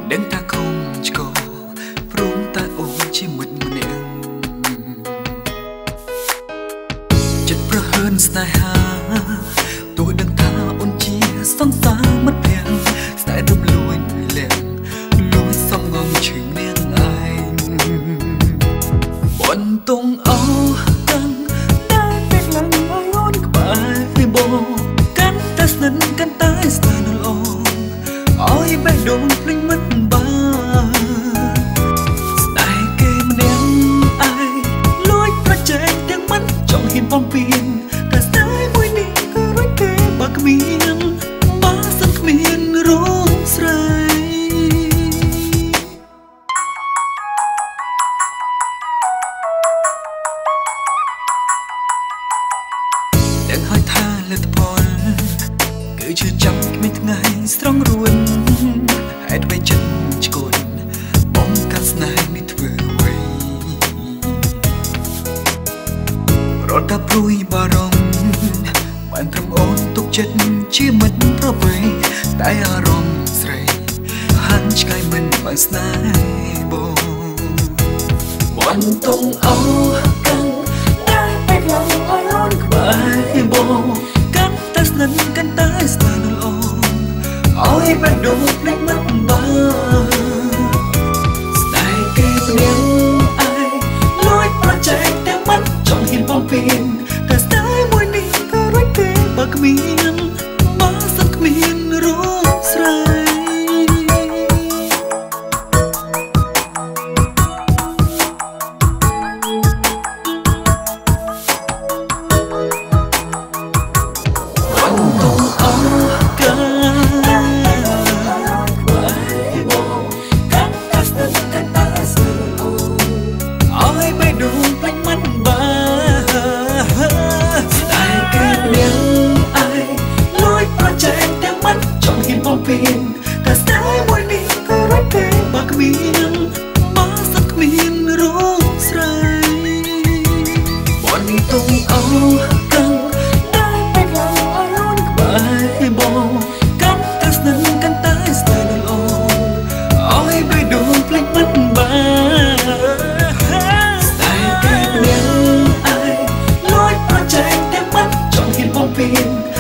ដឹងថាកូនឆ្កោព្រមតែអូនជាមិត្តម្នាក់ចិត្តប្រហើនស្នេហាទោះដឹងថាអូនជាសង្សារមិត្តភក្តិស្នេហ៍រំលួយលៀងលួយសំងំឈឺនាងឯងបន្ទងអោកាន់តែពេលឡើងឲ្យអូនក្បែរបងកាន់តែស្និទ្ធកាន់តែស្នេហ៍នៅល្អឲ្យបេះដូងភ្លេចមិនបានស្នេហ៍គេម្នាក់ឯងលួចប្រជែងទាំងមិនចង់ហ៊ានបំពេញតែស្នេហ៍មួយនេះក៏រួចទេបើគ្មានបើសិនគ្មានរងស្រីដឹងហើយថាលទ្ធផលគឺជឿចាំគ្មានថ្ងៃស្រង់រួនហេតុអ្វីចិត្តឆ្កូនបងកាត់ស្នេហ៍នេះធ្វើអ្វីរត់តែព្រួយបារម្ភបានត្រឹមអូនទុកចិត្តជាមិត្តប្រពៃតែអារម្មណ៍ស្រីហាន់ឆ្ងាយមិនបើស្នេហ៍បងបន្ទងអោកាន់តែពេលឡើងឲ្យអូនក្បែរបងកាន់តែស្និទ្ធកាន់តែស្នេហ៍នៅល្អឲ្យបេះដូងភ្លេចមិនបានស្នេហ៍គេម្នាក់ឯងលួចប្រជែងទាំងមិនចង់ហ៊ានបំពេញតែស្នេហ៍មួយនេះក៏រួចទេបើគ្មានបើសិនគ្មានរងស្រីតែស្នេហ៍មួយនេះក៏រួចទេបើគ្មានបើសិនគ្មានរងស្រីបន្ទងអោកាន់តែពេលឡើងឲ្យអូនក្បែរបងកាន់តែស្និទ្ធកាន់តែស្នេហ៍នៅល្អឲ្យបេះដូងភ្លេចមិនបានស្នេហ៍គេម្នាក់ឯងលួចប្រជែងទាំងមិនចង់ហ៊ានបំពេញ